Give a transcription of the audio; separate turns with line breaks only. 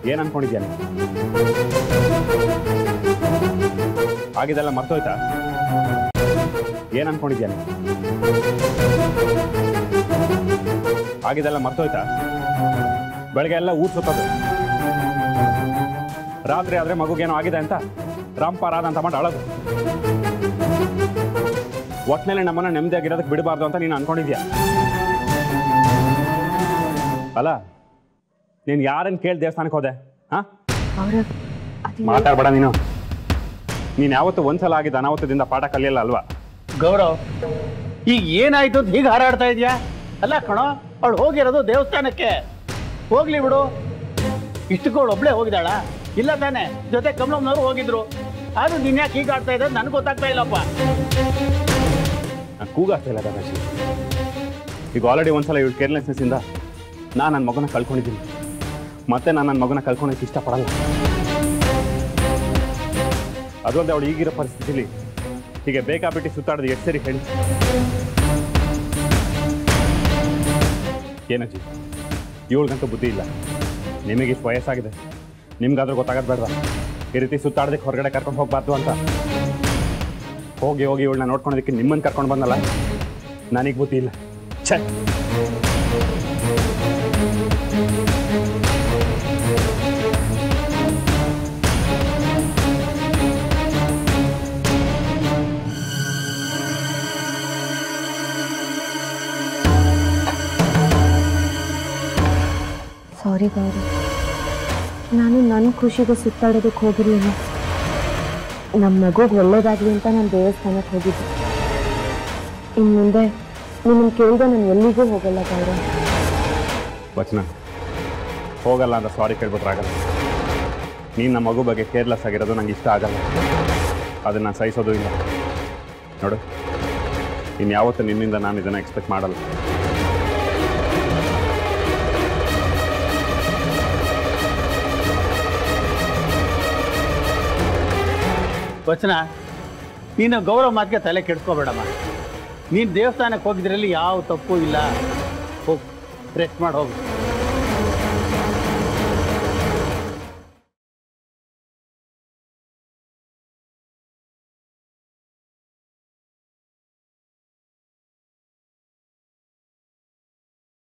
ಏನು ಅನ್ಕೊಂಡಿದ್ಯಾ ನೀನು? ಆಗಿದೆಲ್ಲ ಮರ್ತೋಯ್ತಾ? ಏನು ಅನ್ಕೊಂಡಿದ್ಯಾ ನೀನು? ಆಗಿದೆಲ್ಲ ಮರ್ತೋಯ್ತಾ? ಬೆಳಗ್ಗೆ ಎಲ್ಲ ಊಟ ಸುತ್ತೋದು, ರಾತ್ರಿ ಆದರೆ ಮಗುಗೇನೋ ಆಗಿದೆ ಅಂತ ರಾಮ್ಪಾರಾದ ಅಂತ ಮಾಡಿ ಅಳೋದು. ಒಟ್ಟಿನಲ್ಲಿ ನಮ್ಮನ್ನ ನೆಮ್ಮದಿಯಾಗಿರೋದಕ್ಕೆ ಬಿಡಬಾರ್ದು ಅಂತ ನೀನು ಅನ್ಕೊಂಡಿದ್ಯಾ ಅಲ್ಲ? ನೀನು ಯಾರನ್ನು ಕೇಳಿ ದೇವಸ್ಥಾನಕ್ಕೆ ಹೋದೆ? ಹಾಂ, ಮಾತಾಡ್ಬೇಡ ನೀನು. ನೀನು ಯಾವತ್ತು ಒಂದ್ಸಲ ಆಗಿದ್ದ ಅನಾಹುತದಿಂದ ಪಾಠ ಕಲಿಯಲ್ಲ ಅಲ್ವಾ?
ಗೌರವ್, ಈಗ ಏನಾಯ್ತು ಅಂತ ಹೀಗೆ ಹಾರಾಡ್ತಾ ಇದೆಯಾ? ಅಲ್ಲ ಕಣೋ, ಅವಳು ಹೋಗಿರೋದು ದೇವಸ್ಥಾನಕ್ಕೆ, ಹೋಗ್ಲಿ ಬಿಡು. ಇಷ್ಟಕ್ಕವಳು ಒಬ್ಳೆ ಹೋಗಿದ್ದಾಳ? ಇಲ್ಲ ತಾನೆ, ಜೊತೆ ಕಮಲಮ್ಮನವರು ಹೋಗಿದ್ರು. ಆದ್ರೂ ನೀನ್ ಯಾಕೆ ಹೀಗೆ ಆಡ್ತಾ ಇದ್ದ ನನಗೆ ಗೊತ್ತಾಗ್ತಾ ಇಲ್ಲಪ್ಪ.
ನಾನು ಕೂಗಾಗ್ತಾ ಇಲ್ಲ ದಾದಾಜಿ. ಈಗ ಆಲ್ರೆಡಿ ಒಂದ್ಸಲ ಇವಳು ಕೇರ್ಲೆಸ್ನೆಸ್ ಇಂದ ನಾನು ನನ್ನ ಮಗನ ಕಳ್ಕೊಂಡಿದ್ದೀನಿ. ಮತ್ತೆ ನಾನು ನನ್ನ ಮಗನ ಕಳ್ಕೊಳಕ್ಕೆ ಇಷ್ಟಪಡಲ್ಲ. ಅದೊಂದು ಅವಳು ಈಗಿರೋ ಪರಿಸ್ಥಿತಿಲಿ ಹೀಗೆ ಬೇಕಾಬಿಟ್ಟು ಸುತ್ತಾಡೋದು ಎಷ್ಟು ಸರಿ ಹೇಳಿ? ಏನಜ್ಜಿ, ಇವಳಿಗಂತೂ ಬುದ್ಧಿ ಇಲ್ಲ. ನಿಮಗಿಷ್ಟು ವಯಸ್ಸಾಗಿದೆ, ನಿಮ್ಗಾದ್ರೂ ಗೊತ್ತಾಗೋದು ಬೇಡವಾ ಈ ರೀತಿ ಸುತ್ತಾಡೋದಕ್ಕೆ ಹೊರಗಡೆ ಕರ್ಕೊಂಡು ಹೋಗ್ಬಾರ್ದು ಅಂತ? ಹೋಗಿ ಹೋಗಿ ಇವಳನ್ನ ನೋಡ್ಕೊಳೋದಕ್ಕೆ ನಿಮ್ಮನ್ನು ಕರ್ಕೊಂಡು ಬಂದಲ್ಲ, ನನಗೆ ಬುದ್ಧಿ ಇಲ್ಲ. ಛೇ,
ಸಾರಿ ಗೌರಿ, ನಾನು ನನ್ನ ಖುಷಿಗೆ ಸುತ್ತಾಡೋದಕ್ಕೆ ಹೋಗಿರಲಿಲ್ಲ. ನಮ್ಮ ಮಗುಗೆ ಒಳ್ಳೇದಾಗಲಿ ಅಂತ ನಾನು ದೇವಸ್ಥಾನಕ್ಕೆ ಹೋಗಿದ್ದೆ. ಇನ್ನು ಮುಂದೆ ನಿಮ್ಮನ್ನು ಕೇಳಿದೆ ನಾನು ಎಲ್ಲಿಗೂ ಹೋಗಲ್ಲ ಗೌರಿ.
ವಚನ, ಹೋಗಲ್ಲ ಅಂತ ಸಾರಿ ಕೇಳ್ಬಿಟ್ರೆ ಆಗಲ್ಲ. ನೀನು ನಮ್ಮ ಮಗು ಬಗ್ಗೆ ಕೇರ್ಲೆಸ್ ಆಗಿರೋದು ನಂಗೆ ಇಷ್ಟ ಆಗಲ್ಲ. ಅದನ್ನು ನಾನು ಸಹಿಸೋದು ಇಲ್ಲ. ನೋಡು, ಇನ್ಯಾವತ್ತೂ ನಿನ್ನಿಂದ ನಾನು ಇದನ್ನು ಎಕ್ಸ್ಪೆಕ್ಟ್ ಮಾಡಲ್ಲ.
ವಚನ, ನೀನು ಗೌರವ ಮಾತಿಗೆ ತಲೆ ಕೆಡ್ಸ್ಕೋಬೇಡಮ್ಮ. ನೀನು ದೇವಸ್ಥಾನಕ್ಕೆ ಹೋಗಿದ್ರಲ್ಲಿ ಯಾವ ತಪ್ಪು ಇಲ್ಲ. ಹೋಗು, ರೆಸ್ಟ್ ಮಾಡಿ ಹೋಗು.